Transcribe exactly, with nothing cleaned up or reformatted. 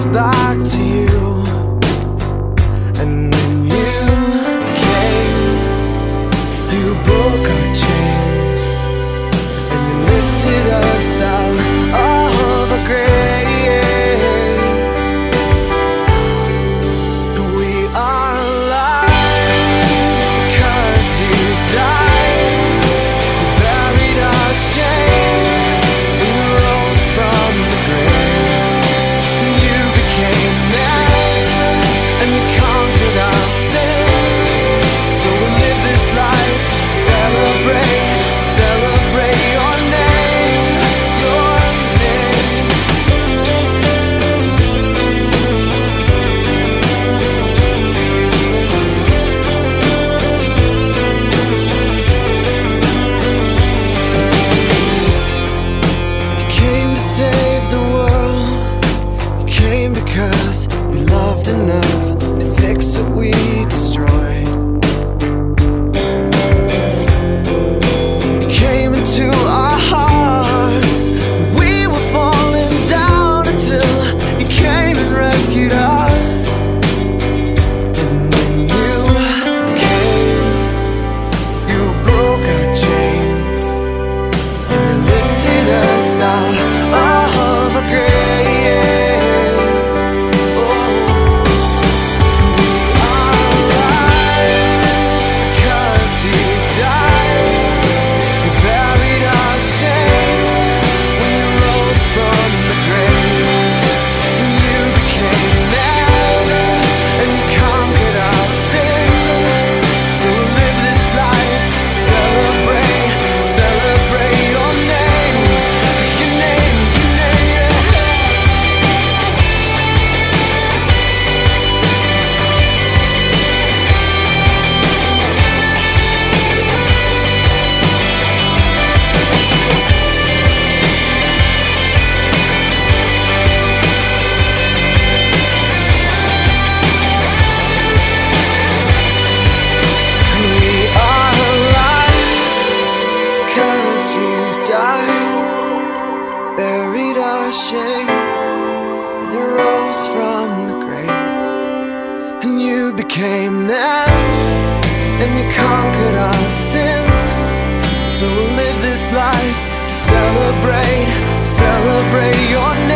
back to you. And when you came, you broke our chains, and you lifted us out of our graves. We are alive 'cause you died. You buried our shame, and you rose from the grave. You became man, and you conquered our sin. So we'll live this life, celebrate, celebrate your name, your name. You came to save the world. You came because you loved enough to fix what we destroyed. You came into our hearts. We were falling down until you came and rescued us. And when you came, you broke our chains, and you lifted us out of our graves. Oh, we are alive 'cause you died. You buried our shame when you rose from the grave. And you became man, and you conquered our sin. So we'll live this life, celebrate, celebrate your name, your name, your name, yeah. We are alive 'cause you died, buried our shame, and you rose from the grave. And you became man, and you conquered our sin. So we'll live this life to celebrate, celebrate your name.